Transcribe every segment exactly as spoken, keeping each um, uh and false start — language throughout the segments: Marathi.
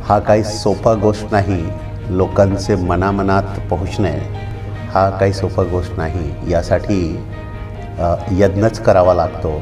हा काही सोपा गोष्ट नाही. लोकांचे मनामनात पोहोचणे हा काही सोपा गोष्ट नाही. यासाठी यज्ञच करावा लागतो.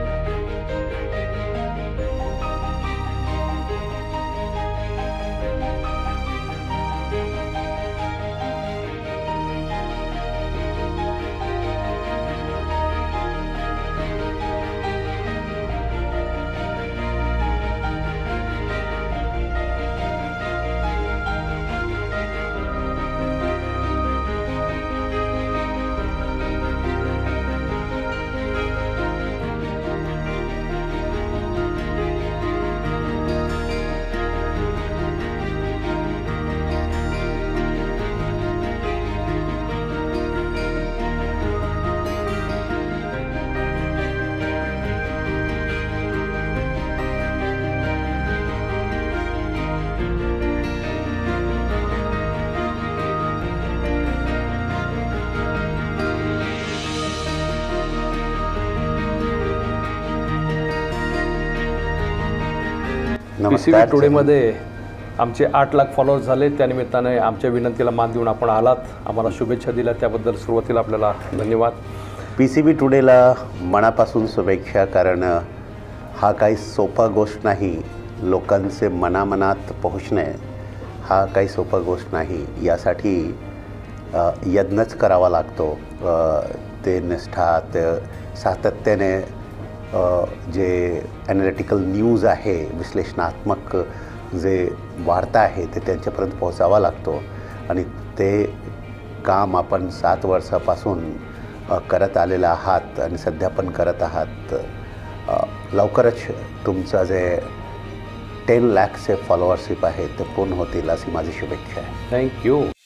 पीसीबी टुडेमध्ये आमचे आठ लाख फॉलोअर्स झाले. त्यानिमित्ताने आमच्या विनंतीला मान देऊन आपण आलात, आम्हाला शुभेच्छा दिल्या, त्याबद्दल सुरुवातीला आपल्याला धन्यवाद. पीसीबी टुडेला मनापासून शुभेच्छा. कारण हा काही सोपा गोष्ट नाही. लोकांचे मनामनात पोहोचणे हा काही सोपा गोष्ट नाही. यासाठी यज्ञच करावा लागतो. ते निष्ठा, ते सातत्याने जे ॲनालिटिकल न्यूज आहे, विश्लेषणात्मक जे वार्ता आहे, ते त्यांच्यापर्यंत पोहोचावा लागतो. आणि ते काम आपण सात वर्षापासून करत आलेलं आहात आणि सध्या पण करत आहात. लवकरच तुमचं जे टेन लॅक्सचे फॉलोअरशिप आहे ते पूर्ण होतील अशी माझी शुभेच्छा आहे. थँक्यू.